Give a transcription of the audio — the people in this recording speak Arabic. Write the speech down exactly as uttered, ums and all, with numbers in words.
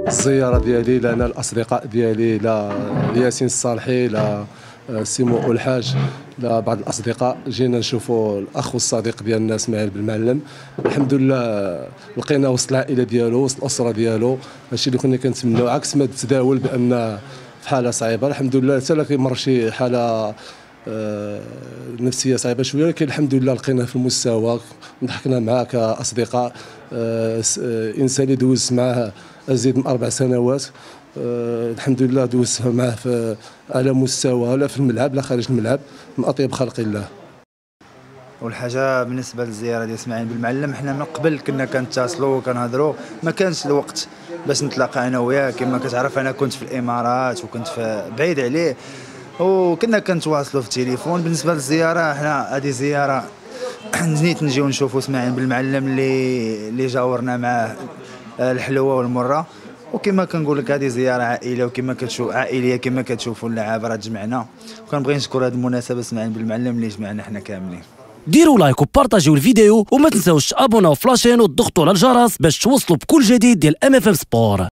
الزياره ديالي لنا الاصدقاء ديالي لا ياسين الصالحي لا سيمو الحاج لا بعض الاصدقاء جينا نشوفوا الاخ والصديق ديالنا اسماعيل بالمعلم. الحمد لله لقينا وسط العائله ديالو وسط الاسره ديالو، هادشي اللي كنا كنتمناو عكس ما تداول بان في حاله صعيبه. الحمد لله حتى لا كيمر شي حاله آه نفسيه صعيبه شويه، ولكن الحمد لله لقيناه في المستوى، ضحكنا معاه كاصدقاء. آه انسان اللي دوز معاه ازيد من اربع سنوات، آه الحمد لله دوز معاه في على مستوى لا في الملعب لا خارج الملعب، من اطيب خلق الله. والحاجه بالنسبه للزياره ديال اسماعيل بالمعلم، حنا من قبل كنا كنتصلوا وكنهضروا، ما كانش الوقت باش نتلاقى انا وياه. كما كتعرف انا كنت في الامارات وكنت في بعيد عليه، وكنا كنتواصلوا في التليفون. بالنسبه للزياره، حنا هذه زياره نيت نجيو نشوفوا اسماعيل بالمعلم اللي اللي جاورنا معاه الحلوه والمره. وكما كنقول لك هذه زياره عائله، وكما كتشوف عائليه كما كتشوفوا اللعابه راه تجمعنا. وكنبغي نشكر هذه المناسبه اسماعيل بالمعلم اللي جمعنا حنا كاملين. ديروا لايك وبارطاجيو الفيديو، وما تنساوش تابوناو في لاشين وتضغطوا على الجرس باش توصلوا بكل جديد ديال ام اف ام سبور.